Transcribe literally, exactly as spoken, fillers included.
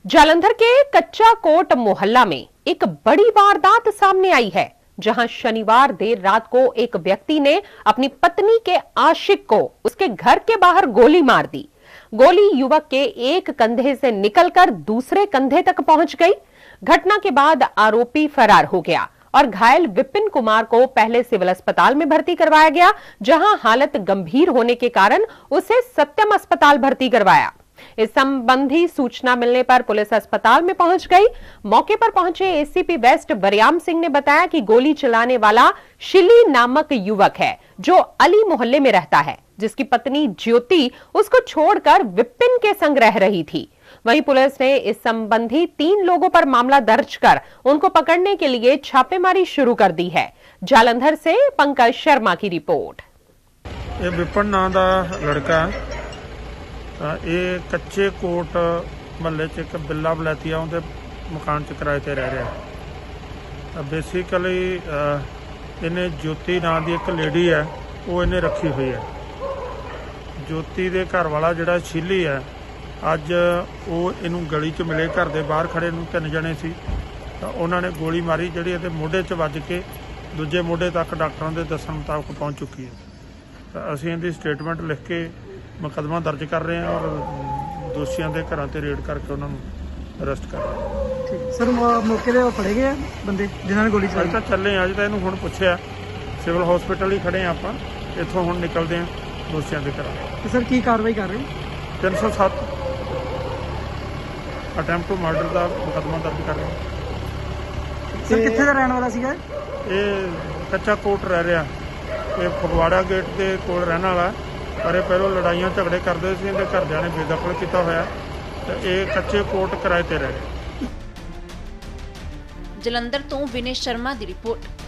जालंधर के कच्चा कोट मोहल्ला में एक बड़ी वारदात सामने आई है, जहां शनिवार देर रात को एक व्यक्ति ने अपनी पत्नी के आशिक को उसके घर के बाहर गोली मार दी। गोली युवक के एक कंधे से निकलकर दूसरे कंधे तक पहुंच गई। घटना के बाद आरोपी फरार हो गया और घायल विपिन कुमार को पहले सिविल अस्पताल में भर्ती करवाया गया, जहां हालत गंभीर होने के कारण उसे सत्यम अस्पताल भर्ती करवाया। इस संबंधी सूचना मिलने पर पुलिस अस्पताल में पहुंच गई। मौके पर पहुंचे एसीपी वेस्ट बरियाम सिंह ने बताया कि गोली चलाने वाला शिली नामक युवक है, जो अली मोहल्ले में रहता है, जिसकी पत्नी ज्योति उसको छोड़कर विपिन के संग रह रही थी। वहीं पुलिस ने इस संबंधी तीन लोगों पर मामला दर्ज कर उनको पकड़ने के लिए छापेमारी शुरू कर दी है। जालंधर से पंकज शर्मा की रिपोर्ट। ये विपिन नाम का लड़का ये कच्चे कोट महल्ले च एक बिल्ला बलैतिया उनके मकान च किराए ते रह रहा। बेसिकली इन्हें ज्योति नाम की एक लेडी है वो इन्हें रखी हुई है। ज्योति के घर वाला जिहड़ा शिली है अज वो इनू गली च मिले, घर के बाहर खड़े नूं तीन जने सी, उन्होंने गोली मारी जिहड़ी इहदे मोढे च वज के दूजे मोढे तक डॉक्टरों के दस्सण मुताबक पहुँच चुकी है। असीं इहदी स्टेटमेंट लिख के मुकदमा दर्ज कर रहे हैं और दोषियों के घर से रेड करके उन्होंने अरेस्ट कर रहे हैं। सर मौके पे फड़े गए बंदे जिन्होंने गोली चलाई? अज चले अज तो इन्हू हुण पुछया, सिविल हॉस्पिटल ही खड़े हैं आप, इत्थों हुण निकलते हैं दोषियों के घर। तो सर की कार्रवाई कर रहे हैं? तीन सौ सत्त अटैम्प्ट टू मर्डर का मुकदमा दर्ज कर रहे हैं। सर कित्थे दा रहने वाला सीगा? ये कच्चा कोट रह रहा, ये फगवाड़ा गेट के कोल रहने वाला, पर ये पहलों लड़ाइयां झगड़े करते थे, इहदे घरदियां ने बेदखल किया होया ते ये कच्चे कोट किराए ते रह रहे। जलंधर तो विनय शर्मा की रिपोर्ट।